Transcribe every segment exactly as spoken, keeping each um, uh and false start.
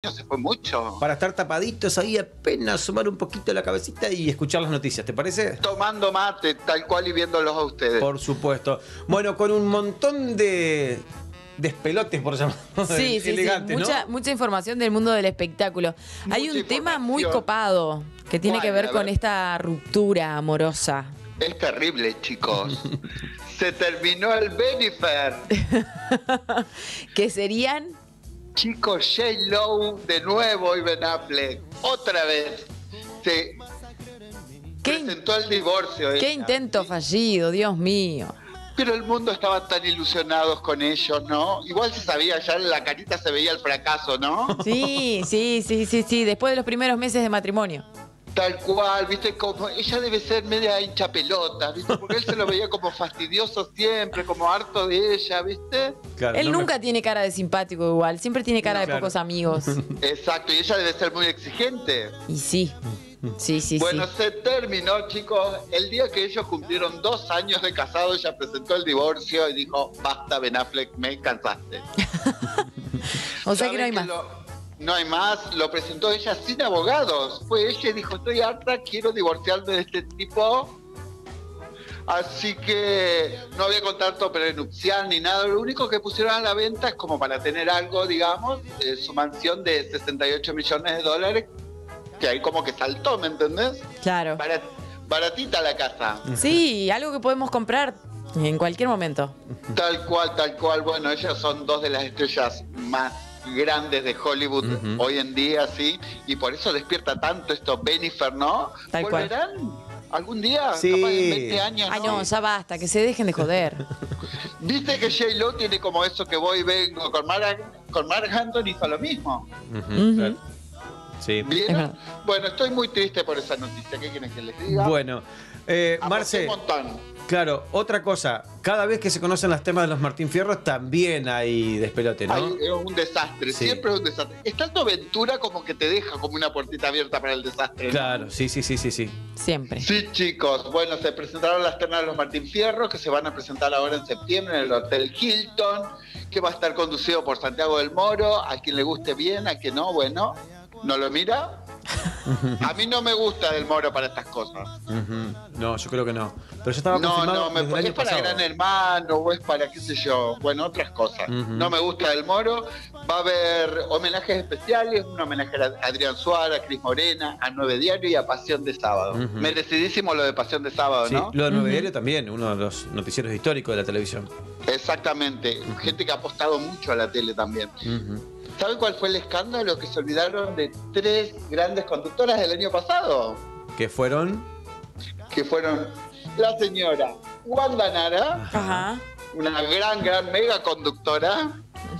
mucho, se fue mucho. Para estar tapaditos ahí, apenas asomar un poquito la cabecita y escuchar las noticias, ¿te parece? Tomando mate, tal cual, y viéndolos a ustedes. Por supuesto. Bueno, con un montón de despelotes, por llamarlo. Sí, sí, elegante, sí. Mucha, ¿no? mucha información del mundo del espectáculo. Mucha Hay un tema muy información. copado que tiene ¿Cuál? que ver A con ver. esta ruptura amorosa. Es terrible, chicos. Se terminó el Benifer. ¿Qué serían? Chicos, J-Lo de nuevo y Ben Affleck. Otra vez. Se ¿Qué, in- presentó el divorcio. qué ella. intento fallido, Dios mío. Pero el mundo estaba tan ilusionados con ellos, ¿no? Igual se sabía, ya en la carita se veía el fracaso, ¿no? Sí, sí, sí, sí, sí. Después de los primeros meses de matrimonio. Tal cual, viste, como ella debe ser media hincha pelota, viste, porque él se lo veía como fastidioso siempre, como harto de ella, viste. Claro, Él no me- nunca tiene cara de simpático igual. Siempre tiene cara de Claro. pocos amigos. Exacto, y ella debe ser muy exigente. Y sí. Sí, sí, Bueno, sí. se terminó, chicos. El día que ellos cumplieron dos años de casado, ella presentó el divorcio y dijo, basta, Ben Affleck, me cansaste. O sea que no hay ¿Saben más. lo- no hay más, lo presentó ella sin abogados. Fue ella y dijo, estoy harta, quiero divorciarme de este tipo. Así que no había contrato prenupcial ni nada. Lo único que pusieron a la venta es como para tener algo, digamos, eh, su mansión de sesenta y ocho millones de dólares, que ahí como que saltó, ¿me entendés? Claro. Barat- baratita la casa. Sí, algo que podemos comprar en cualquier momento. Tal cual, tal cual. Bueno, ellas son dos de las estrellas más grandes de Hollywood Ujú. hoy en día, sí, y por eso despierta tanto esto Benifer, ¿no? Tal cual. ¿Volverán algún día? Sí. Capaz en veinte años, Ay, ¿no? no, ya basta, que se dejen de joder. Viste que J-Lo tiene como eso que voy y vengo, con Mark, con Mark Anthony hizo lo mismo. Ujú, Ujú. claro. Sí. ¿Vieron? Es verdad. Bueno, estoy muy triste por esa noticia, ¿qué quieren que les diga? Bueno, eh, Aposté Marce, un montón. claro, otra cosa, cada vez que se conocen los temas de los Martín Fierros también hay despelote, ¿no? Ay, es un desastre, Sí. siempre es un desastre. Es tanto aventura como que te deja como una puertita abierta para el desastre, ¿no? Claro, sí, sí, sí, sí, sí. Siempre. Sí, chicos. Bueno, se presentaron las ternas de los Martín Fierro, que se van a presentar ahora en septiembre en el Hotel Hilton, que va a estar conducido por Santiago del Moro. A quien le guste bien, a quien no, bueno, no lo mira. A mí no me gusta Del Moro para estas cosas. Ujú. No, yo creo que no. Pero ya estaba No, confirmado no, me, desde el es año para pasado. Gran Hermano o es para qué sé yo, bueno, otras cosas. Ujú. No me gusta Del Moro. Va a haber homenajes especiales, un homenaje a Adrián Suárez, a Cris Morena, a Nueve Diario y a Pasión de Sábado. Ujú. Merecidísimo lo de Pasión de Sábado, Sí, ¿no? lo de Nueve Ujú. Diario también, uno de los noticieros históricos de la televisión. Exactamente, gente que ha apostado mucho a la tele también. Ujú. ¿Saben cuál fue el escándalo? Que se olvidaron de tres grandes conductoras del año pasado, Que fueron... que fueron la señora Wanda Nara, Ajá. una gran, gran mega conductora.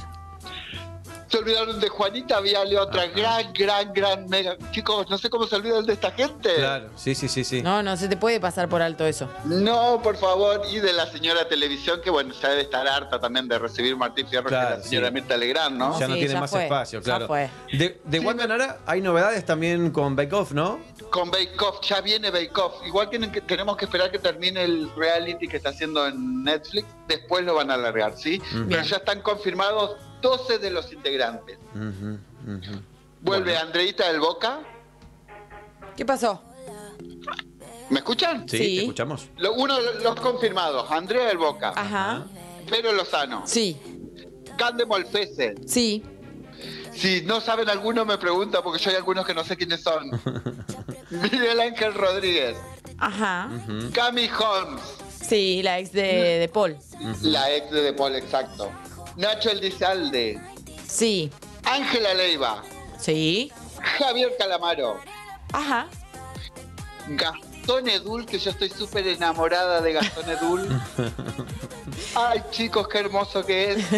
Se olvidaron de Juanita Viale, otra Ajá. gran, gran, gran mega. Chicos, no sé cómo se olvidan de esta gente. Claro, sí, sí, sí, sí. No, no se te puede pasar por alto eso. No, por favor, y de la señora televisión, que bueno, ya debe estar harta también de recibir Martín Fierro, que Claro, es la señora sí. Mirta Legrand, ¿no? Ya no Sí, tiene ya más fue, espacio, ya claro. fue. De, de Sí, Wanda me- Nara hay novedades también con Bake Off, ¿no? Con Bake Off, ya viene Bake Off. Igual tienen que, tenemos que esperar que termine el reality que está haciendo en Netflix, después lo van a alargar, ¿sí? Ujú. Pero ya están confirmados doce de los integrantes. Ujú, ujú. Vuelve Bueno. Andreita del Boca. ¿Qué pasó? ¿Me escuchan? Sí, Sí. te escuchamos. Lo- uno de los confirmados, Andrea del Boca, Ajá. Vero Lozano, Sí, Cande Molfese. sí. Si no saben alguno me pregunta porque yo hay algunos que no sé quiénes son. Miguel Ángel Rodríguez, Ajá. Ujú. Cami Holmes, Sí, la ex de, de Paul. la ex de De Paul, exacto. Nacho Elizalde, Sí. Ángela Leiva, Sí. Javier Calamaro, Ajá. Gastón Edul, que yo estoy súper enamorada de Gastón Edul. Ay, chicos, qué hermoso que es.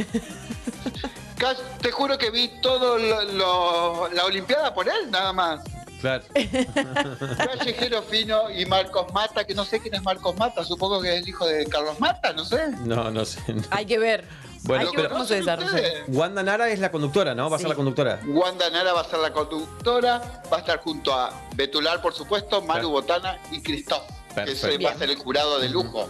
Ca- Te juro que vi todo lo- lo- la Olimpiada por él, nada más. Claro. Callejero Fino y Marcos Mata, que no sé quién es Marcos Mata, supongo que es el hijo de Carlos Mata, no sé. No, no sé. no. Hay que ver. Bueno, Hay que ver pero- cómo se desarrolla. ustedes. Wanda Nara es la conductora, ¿no? Va a ser Sí. la conductora. Wanda Nara va a ser la conductora, va a estar junto a Betular, por supuesto, Maru Claro. Botana y Christoph, que ese Perfecto. va a ser el jurado de lujo.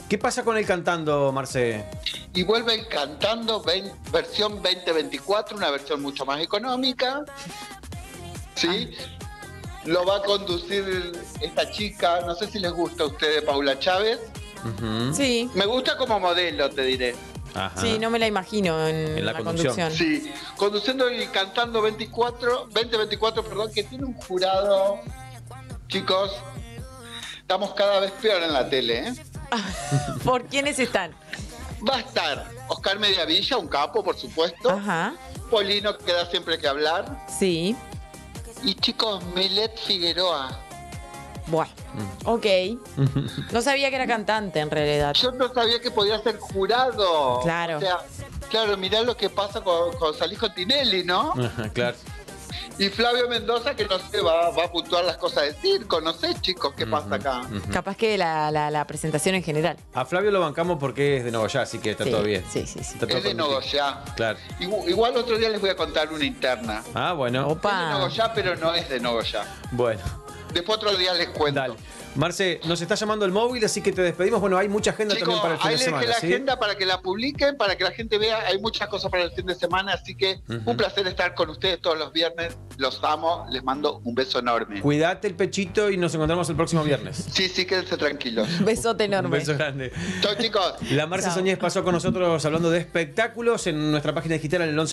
¿Qué pasa con él cantando, Marce? Y vuelven cantando veinte, versión veinte veinticuatro, una versión mucho más económica. ¿Sí? Lo va a conducir esta chica, no sé si les gusta a ustedes, Paula Chávez. Uh-huh. Sí. Me gusta como modelo, te diré. Ajá. Sí, no me la imagino en, En la la, conducción. conducción. Sí, conduciendo y cantando veinticuatro, veinte veinticuatro, perdón, que tiene un jurado. Chicos, estamos cada vez peor en la tele, ¿eh? ¿Por quiénes están? Va a estar Oscar Mediavilla, un capo, por supuesto. Ajá. Polino, que da siempre que hablar. Sí. Y chicos, Milet Figueroa. Bueno, ok. No sabía que era cantante en realidad. Yo no sabía que podía ser jurado. Claro. O sea, claro, mirá lo que pasa con, con salís con Tinelli, ¿no? Ajá, claro. Y Flavio Mendoza, que no sé, va, va a puntuar las cosas de circo. No sé, chicos, qué pasa acá. Ujú. Capaz que la, la, la presentación en general. A Flavio lo bancamos porque es de Nogoyá, así que está Sí, todo bien. sí, sí, sí. Está todo Es de permitido. Nogoyá. Claro. Igual, igual otro día les voy a contar una interna. Ah, bueno. Opa. Es de Nogoyá, pero no es de Nogoyá. Bueno, Después otro día les cuento. dale. Marce, nos está llamando el móvil, así que te despedimos. Bueno, hay mucha agenda Chicos, también para el fin ahí de les dejé semana, la ¿sí? agenda para que la publiquen, para que la gente vea. Hay muchas cosas para el fin de semana, así que Ujú. un placer estar con ustedes todos los viernes. Los amo, les mando un beso enorme. Cuídate el pechito y nos encontramos el próximo viernes. Sí, sí, quédense tranquilos. Besote Un enorme. beso grande. Chau, chicos. La Marce Chao. Soñés pasó con nosotros hablando de espectáculos en nuestra página digital en el once